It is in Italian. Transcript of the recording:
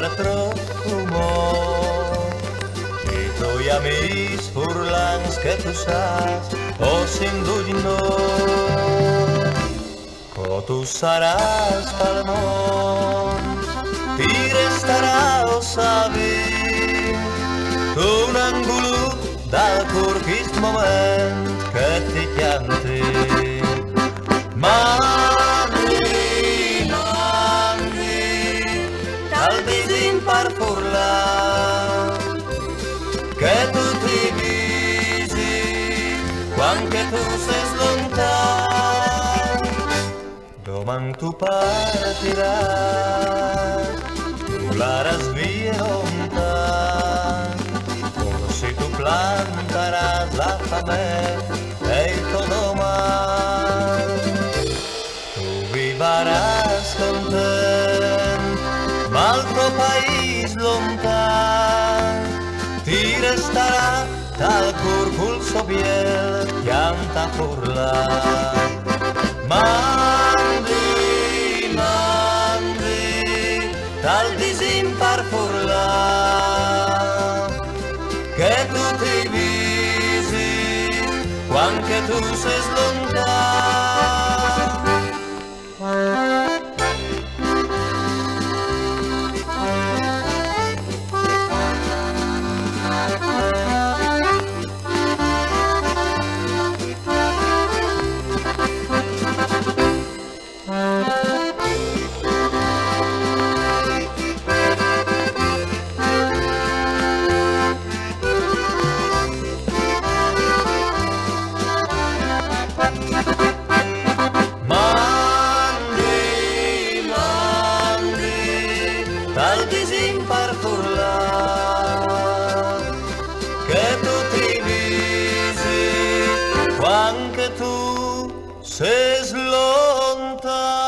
per troppo mo. I tuoi amici furlans che tu sas, o sin dugno, co tu saras pel món, ti restarà o sabi, tu un angulut dal curquist moment que ti chianti. Mandi, dal visin par furlar, que tu ti visi, quan que tu ses lontan, doman tu partiràs, tu l'aras via lontan, si tu plantarás la famet e todo mal, tu vivarás content, mal tuo país lontan, ti restarà tal curcul sobiel pianta furlar. Mandi, tal disin par furlar, que tu ti visi, quan que tu ses lontan. Tal disin par furlar, que tu ti visi, quan que tu ses lontan.